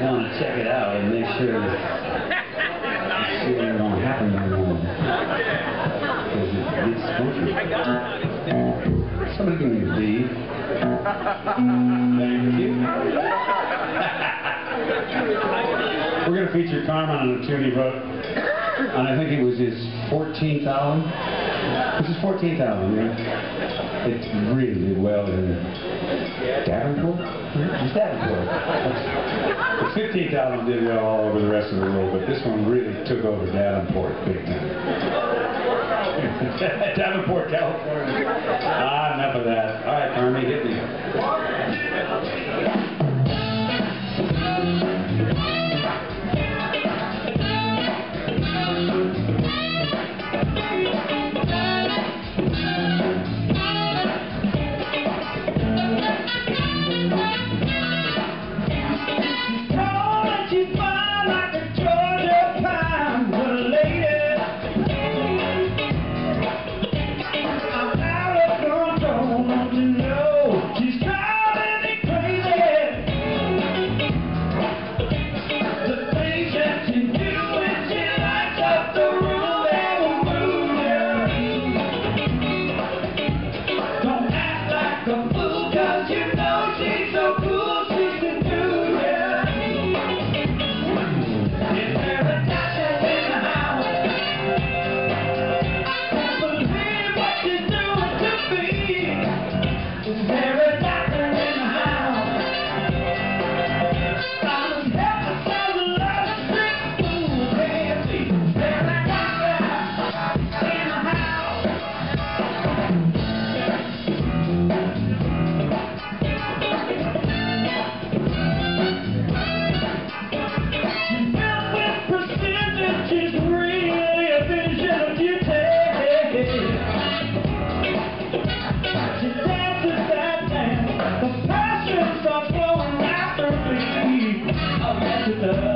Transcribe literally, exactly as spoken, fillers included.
I want to check it out and make sure that see what's going to happen anymore. Because it gets funky. Somebody give me a D. Thank you. We're going to feature Carmen on a tune he wrote, and I think it was his fourteenth album. This is his fourteenth album, yeah? It's really well in Davenport? It's Davenport. The fifteenth album did well all over the rest of the world, but this one really took over Davenport big time. Davenport, California. Ah, enough of that. All right, Carmen, hit me. The